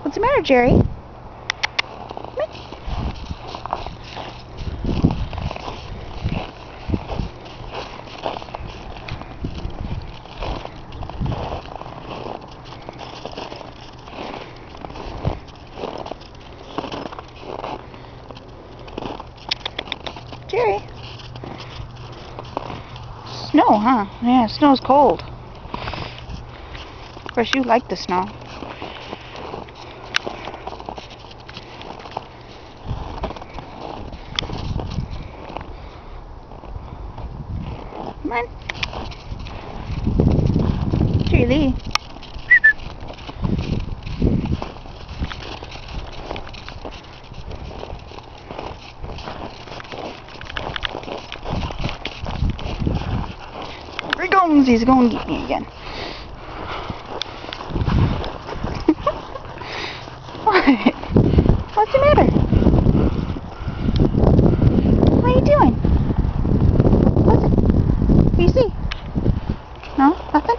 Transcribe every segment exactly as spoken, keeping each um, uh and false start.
What's the matter, Jerry? Jerry. Snow, huh? Yeah, snow's cold. Of course, you like the snow. Come on. Jerry Lee. Here he comes. He's going to get me again. What? What's the matter? What are you doing? What's it? What do you see? No? Nothing?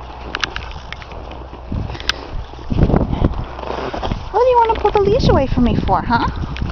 What do you want to pull the leash away from me for, huh?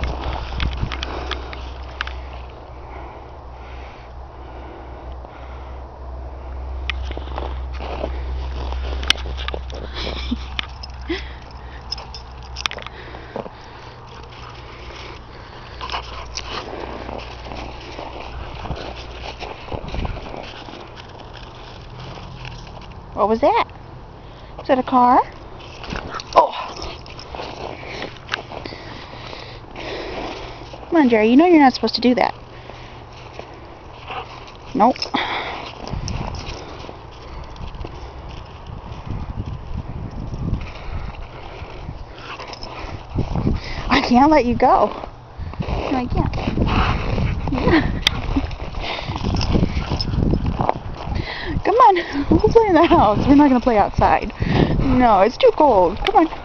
What was that? Is that a car? Oh! Come on, Jerry. You know you're not supposed to do that. Nope. I can't let you go. No, I can't. Yeah. Come on, we'll play in the house. We're not going to play outside. No, it's too cold. Come on.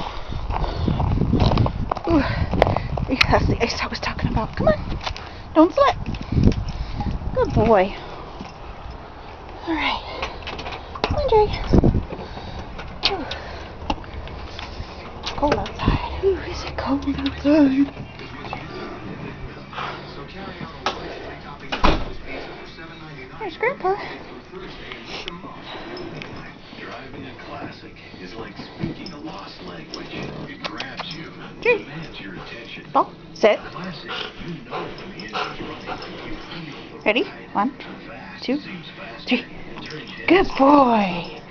Ooh. Yeah, that's the ice I was talking about. Come on. Don't slip. Good boy. Alright. Come on, Jerry. Ooh. It's cold outside. Ooh, is it cold outside? There's Grandpa. Driving a classic is like speaking a lost language. It grabs you and Jerry. demands your attention. Ball. Sit. Classic, you know when the engine's running. You feel the Ready? ride. One, Too fast two, seems faster. three. It turns you Good boy.